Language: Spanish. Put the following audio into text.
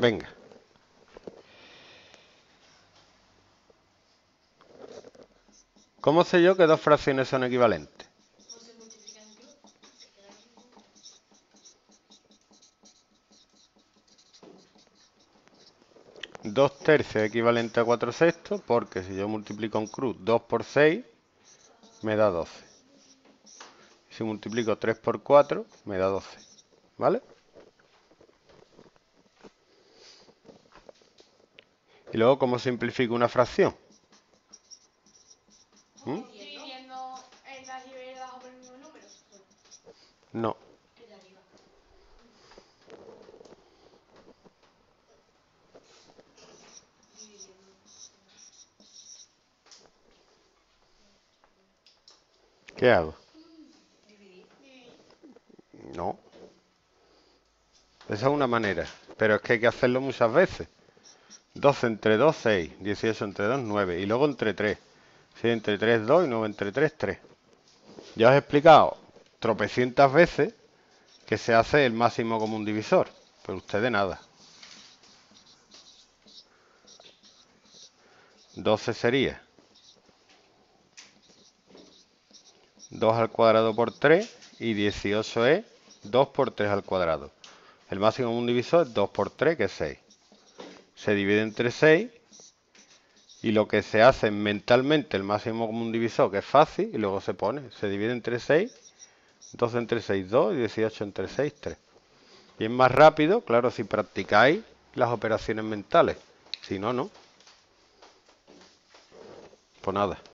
Venga. ¿Cómo sé yo que dos fracciones son equivalentes? Dos tercios es equivalente a 4 sextos, porque si yo multiplico en cruz 2 por 6, me da 12. Si multiplico 3 por 4, me da 12. ¿Vale? Y luego, ¿cómo simplifico una fracción? Dividiendo el de arriba y el de abajo por el mismo número. No. El de arriba. ¿Qué hago? Dividir. No. Esa es una manera, pero es que hay que hacerlo muchas veces. 12 entre 2, 6. 18 entre 2, 9. Y luego entre 3. 6 entre 3, 2. Y 9 entre 3, 3. Ya os he explicado tropecientas veces que se hace el máximo común divisor. Pero ustedes nada. 12 sería 2 al cuadrado por 3. Y 18 es 2 por 3 al cuadrado. El máximo común divisor es 2 por 3, que es 6. Se divide entre 6. Y lo que se hace mentalmente, el máximo común divisor, que es fácil, y luego se pone, se divide entre 6, 12 entre 6, 2, y 18 entre 6, 3. Y es más rápido, claro, si practicáis las operaciones mentales. Si no, no. Pues nada.